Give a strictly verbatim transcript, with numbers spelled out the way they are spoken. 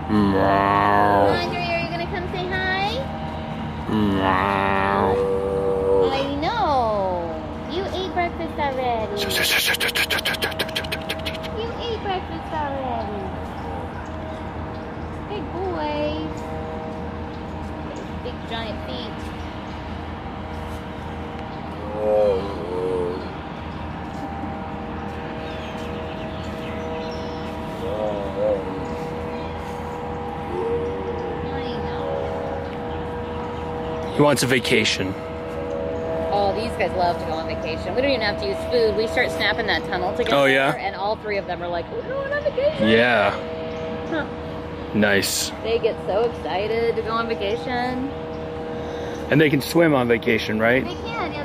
Andre, are you gonna come say hi? I know. You ate breakfast already. You ate breakfast already. Good boy. Big giant feet. He wants a vacation. Oh, these guys love to go on vacation. We don't even have to use food. We start snapping that tunnel together. Oh, yeah? And all three of them are like, we're going on vacation. Yeah. Huh. Nice. They get so excited to go on vacation. And they can swim on vacation, right? They can, yeah.